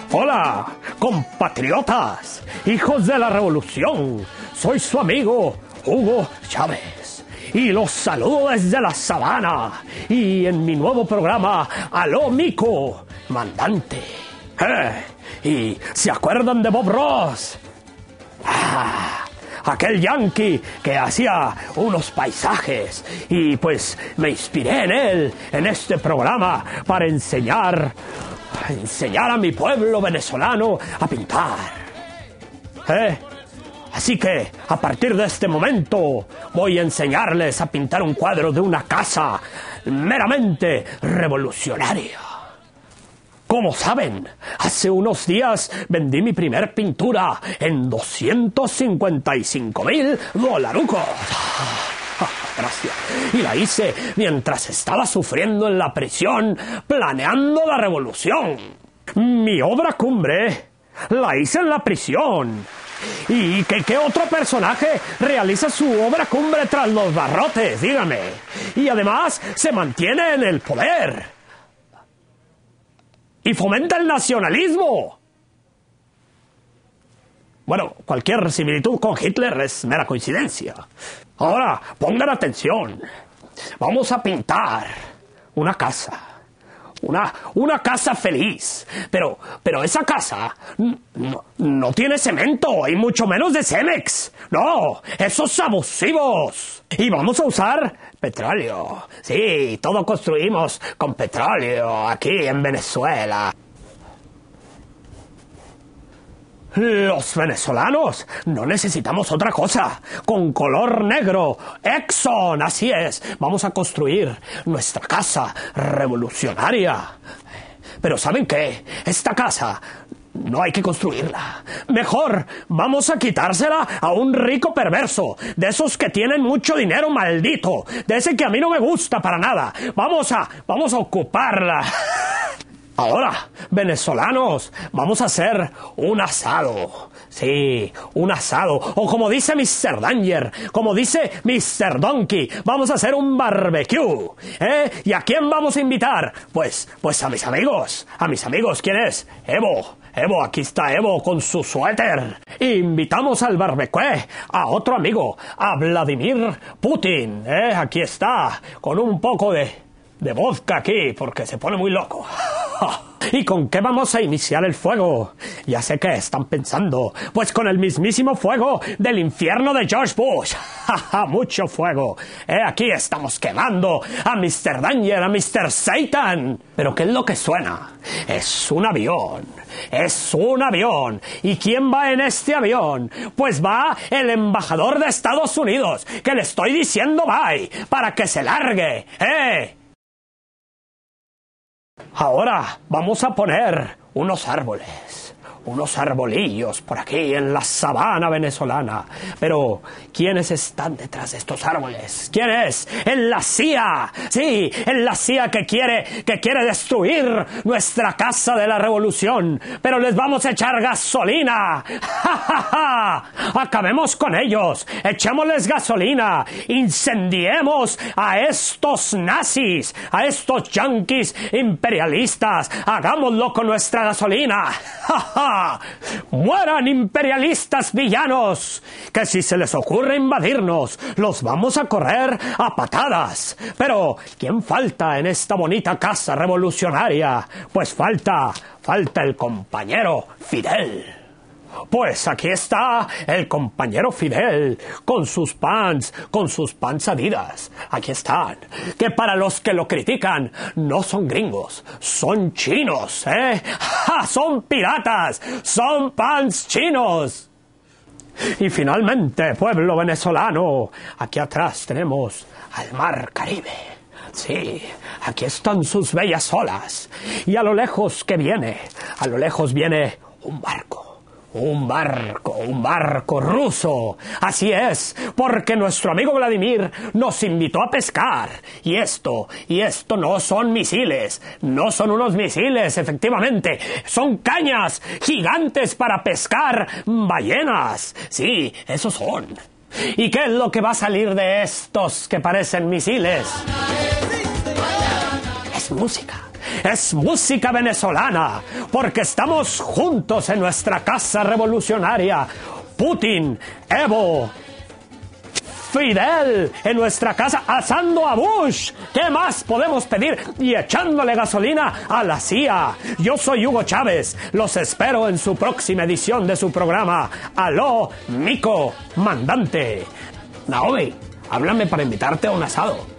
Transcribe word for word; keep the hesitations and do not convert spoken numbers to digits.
Hola, compatriotas, hijos de la revolución. Soy su amigo Hugo Chávez y los saludo desde la sabana y en mi nuevo programa Aló Mico, mandante. Eh, ¿Y se acuerdan de Bob Ross? Ah, aquel yankee que hacía unos paisajes y pues me inspiré en él, en este programa, para enseñar, enseñar a mi pueblo venezolano a pintar. ¿Eh? Así que, a partir de este momento, voy a enseñarles a pintar un cuadro de una casa meramente revolucionaria. Como saben, hace unos días vendí mi primer pintura en doscientos cincuenta y cinco mil dolarucos. Gracias. Y la hice mientras estaba sufriendo en la prisión, planeando la revolución. Mi obra cumbre la hice en la prisión. ¿Y qué, qué otro personaje realiza su obra cumbre tras los barrotes? Dígame. Y además se mantiene en el poder. Y fomenta el nacionalismo. Bueno, cualquier similitud con Hitler es mera coincidencia. Ahora, pongan atención. Vamos a pintar una casa. Una, una casa feliz. Pero, pero esa casa no, no tiene cemento y mucho menos de Cemex. No, esos abusivos. Y vamos a usar petróleo. Sí, todo construimos con petróleo aquí en Venezuela. Los venezolanos no necesitamos otra cosa. Con color negro. Exxon, así es. Vamos a construir nuestra casa revolucionaria. Pero ¿saben qué? Esta casa no hay que construirla. Mejor vamos a quitársela a un rico perverso. De esos que tienen mucho dinero maldito. De ese que a mí no me gusta para nada. Vamos a, vamos a ocuparla. Ahora, venezolanos, vamos a hacer un asado. Sí, un asado. O como dice mister Danger, como dice mister Donkey, vamos a hacer un barbecue. ¿Eh? ¿Y a quién vamos a invitar? Pues, pues a mis amigos. A mis amigos, ¿quién es? Evo. Evo, aquí está Evo con su suéter. Invitamos al barbecue a otro amigo, a Vladimir Putin. ¿Eh? Aquí está, con un poco de... de vodka aquí, porque se pone muy loco. ¿Y con qué vamos a iniciar el fuego? Ya sé que están pensando. Pues con el mismísimo fuego del infierno de George Bush. Mucho fuego. Eh, aquí estamos quemando a mister Danger, a mister Satan. ¿Pero qué es lo que suena? Es un avión. Es un avión. ¿Y quién va en este avión? Pues va el embajador de Estados Unidos, que le estoy diciendo bye, para que se largue. ¡Eh! Ahora vamos a poner unos árboles, unos arbolillos por aquí en la sabana venezolana. Pero, ¿quiénes están detrás de estos árboles? ¿Quién es? ¡Es la C I A! Sí, es la C I A que quiere, que quiere destruir nuestra casa de la revolución. Pero les vamos a echar gasolina. ¡Ja, ja, ja! Acabemos con ellos. Echémosles gasolina. Incendiemos a estos nazis, a estos yanquis imperialistas. Hagámoslo con nuestra gasolina. ¡Ja, ja! ¡Mueran imperialistas villanos! Que si se les ocurre invadirnos, los vamos a correr a patadas. Pero, ¿quién falta en esta bonita casa revolucionaria? Pues falta, falta el compañero Fidel. Pues aquí está el compañero Fidel, con sus pants, con sus pants Adidas. Aquí están. Que para los que lo critican, no son gringos, son chinos, ¿eh? ¡Ja! Son piratas, son pants chinos. Y finalmente, pueblo venezolano, aquí atrás tenemos al mar Caribe. Sí, aquí están sus bellas olas. Y a lo lejos, ¿qué viene? A lo lejos viene un barco. Un barco, un barco ruso. Así es, porque nuestro amigo Vladimir nos invitó a pescar. Y esto, y esto no son misiles. No son unos misiles, efectivamente. Son cañas gigantes para pescar ballenas. Sí, esos son. ¿Y qué es lo que va a salir de estos que parecen misiles? Es música. es música venezolana, porque estamos juntos en nuestra casa revolucionaria. Putin, Evo, Fidel en nuestra casa asando a Bush. ¿Qué más podemos pedir? Y echándole gasolina a la C I A. Yo soy Hugo Chávez. Los espero en su próxima edición de su programa Aló, Mico Mandante. Naomi, háblame para invitarte a un asado.